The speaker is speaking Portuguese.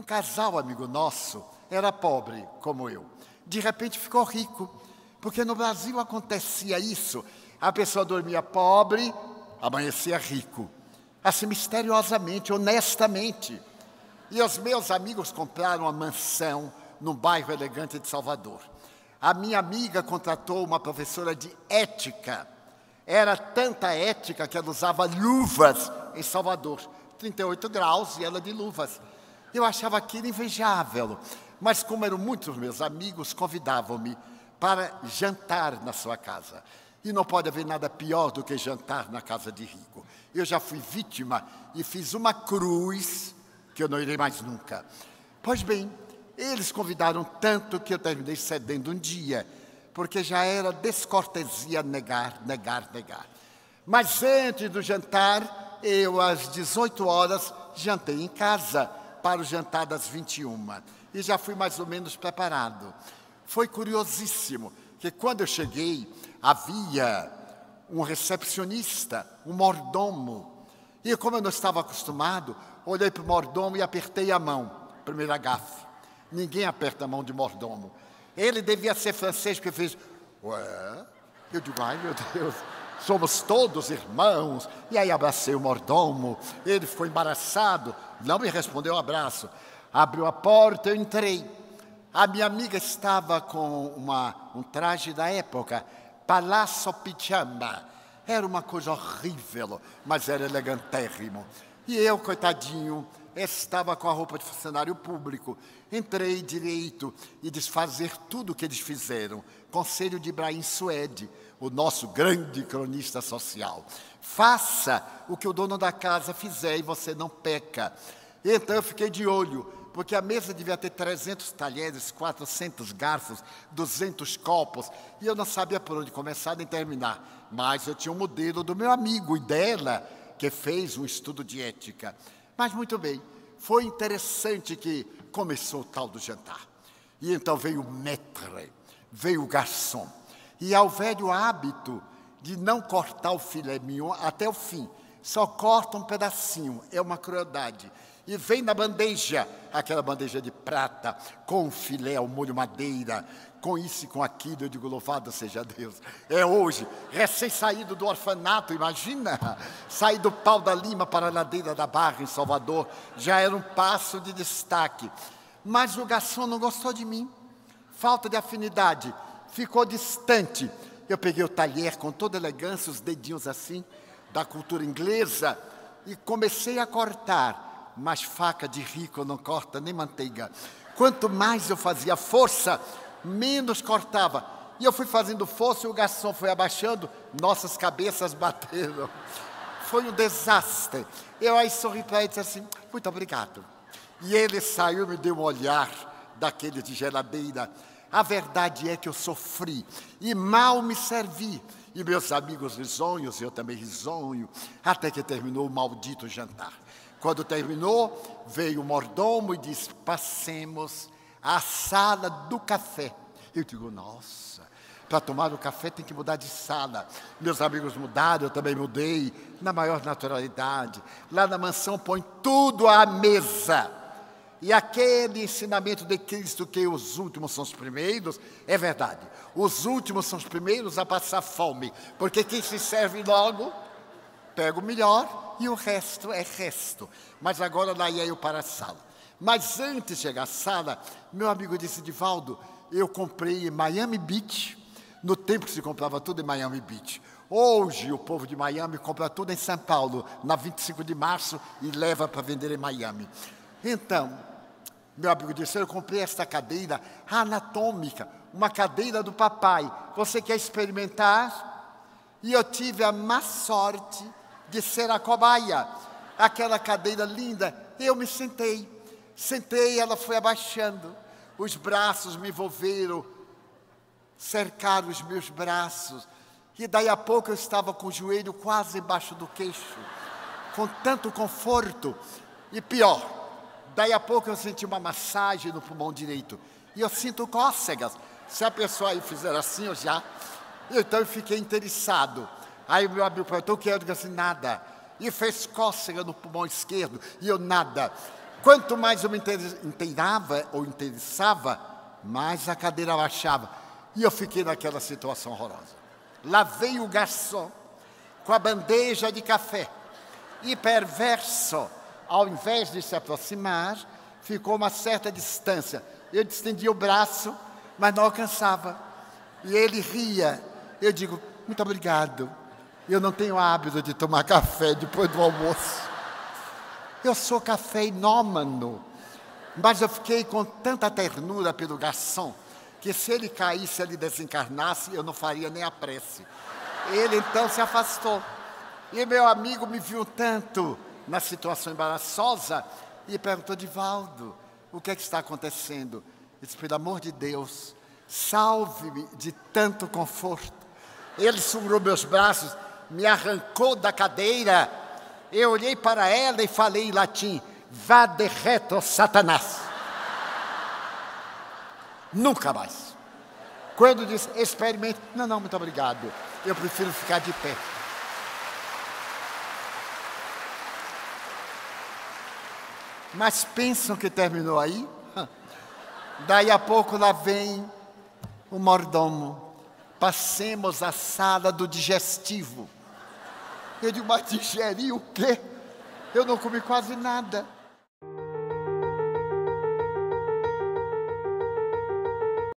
Um casal amigo nosso era pobre, como eu. De repente ficou rico, porque no Brasil acontecia isso. A pessoa dormia pobre, amanhecia rico. Assim, misteriosamente, honestamente. E os meus amigos compraram uma mansão num bairro elegante de Salvador. A minha amiga contratou uma professora de ética. Era tanta ética que ela usava luvas em Salvador. 38 graus e ela de luvas. Eu achava aquilo invejável. Mas como eram muitos meus amigos, convidavam-me para jantar na sua casa. E não pode haver nada pior do que jantar na casa de rico. Eu já fui vítima e fiz uma cruz que eu não irei mais nunca. Pois bem, eles convidaram tanto que eu terminei cedendo um dia, porque já era descortesia negar. Mas antes do jantar, eu às 18 horas jantei em casa para o jantar das 21 e já fui mais ou menos preparado. Foi curiosíssimo que quando eu cheguei, havia um recepcionista, um mordomo. E como eu não estava acostumado, olhei para o mordomo e apertei a mão. Primeira gafe. Ninguém aperta a mão de mordomo. Ele devia ser francês, porque fez... Ué? Eu digo, ai meu Deus, somos todos irmãos. E aí abracei o mordomo. Ele ficou embaraçado, não me respondeu um abraço. Abriu a porta, eu entrei. A minha amiga estava com um traje da época, Palazzo Pigiama. Era uma coisa horrível, mas era elegantérrimo. E eu, coitadinho, estava com a roupa de funcionário público. Entrei direito e desfazer tudo o que eles fizeram. Conselho de Ibrahim Suede, o nosso grande cronista social. Faça o que o dono da casa fizer e você não peca. Então eu fiquei de olho, porque a mesa devia ter 300 talheres, 400 garfos, 200 copos, e eu não sabia por onde começar nem terminar. Mas eu tinha um modelo do meu amigo e dela, que fez um estudo de ética. Mas muito bem, foi interessante que começou o tal do jantar. E então veio o maître, veio o garçom. E ao velho hábito de não cortar o filé mignon até o fim, só corta um pedacinho, é uma crueldade. E vem na bandeja, aquela bandeja de prata, com o filé ao molho madeira, com isso e com aquilo. Eu digo, louvado seja Deus. É hoje, recém-saído do orfanato, imagina, sair do Pau da Lima para a Ladeira da Barra, em Salvador, já era um passo de destaque. Mas o garçom não gostou de mim, falta de afinidade, ficou distante. Eu peguei o talher com toda elegância, os dedinhos assim, da cultura inglesa, e comecei a cortar. Mas faca de rico não corta nem manteiga. Quanto mais eu fazia força, menos cortava. E eu fui fazendo força e o garçom foi abaixando, nossas cabeças bateram. Foi um desastre. Eu aí sorri para ele e disse assim, muito obrigado. E ele saiu e me deu um olhar daquele de geladeira. A verdade é que eu sofri e mal me servi. E meus amigos risonhos, eu também risonho, até que terminou o maldito jantar. Quando terminou, veio o mordomo e disse, passemos à sala do café. Eu digo, nossa, para tomar o café tem que mudar de sala. Meus amigos mudaram, eu também mudei, na maior naturalidade. Lá na mansão põe tudo à mesa. E aquele ensinamento de Cristo que os últimos são os primeiros, é verdade. Os últimos são os primeiros a passar fome, porque quem se serve logo, pega o melhor e o resto é resto. Mas agora lá ia eu para a sala. Mas antes de chegar à sala, meu amigo disse, Divaldo, eu comprei em Miami Beach, no tempo que se comprava tudo em Miami Beach. Hoje o povo de Miami compra tudo em São Paulo, na 25 de março, e leva para vender em Miami. Então, meu amigo disse, eu comprei esta cadeira anatômica, uma cadeira do papai. Você quer experimentar? E eu tive a má sorte de ser a cobaia. Aquela cadeira linda, eu me sentei. Sentei, ela foi abaixando. Os braços me envolveram, cercaram os meus braços. E daí a pouco eu estava com o joelho quase embaixo do queixo, com tanto conforto. E pior, daí a pouco eu senti uma massagem no pulmão direito. E eu sinto cócegas. Se a pessoa aí fizer assim, eu já... Então eu fiquei interessado. Aí o meu amigo perguntou, o que é? Eu disse assim, nada. E fez cócega no pulmão esquerdo, e eu nada. Quanto mais eu me inteirava ou interessava, mais a cadeira baixava. E eu fiquei naquela situação horrorosa. Lá veio o garçom com a bandeja de café. E perverso, ao invés de se aproximar, ficou uma certa distância. Eu estendia o braço, mas não alcançava. E ele ria. Eu digo, muito obrigado. Eu não tenho hábito de tomar café depois do almoço. Eu sou cafeinômano. Mas eu fiquei com tanta ternura pelo garçom, que se ele caísse, se ele desencarnasse, eu não faria nem a prece. Ele então se afastou. E meu amigo me viu tanto na situação embaraçosa e perguntou, Divaldo, o que é que está acontecendo? Eu disse, pelo amor de Deus, salve-me de tanto conforto. Ele segurou meus braços, me arrancou da cadeira. Eu olhei para ela e falei em latim, vade retro, Satanás. Nunca mais. Quando disse, experimente, não, muito obrigado. Eu prefiro ficar de pé. Mas pensam que terminou aí? Daí a pouco lá vem o mordomo. Passemos à sala do digestivo. Eu digo, mas digerir o quê? Eu não comi quase nada.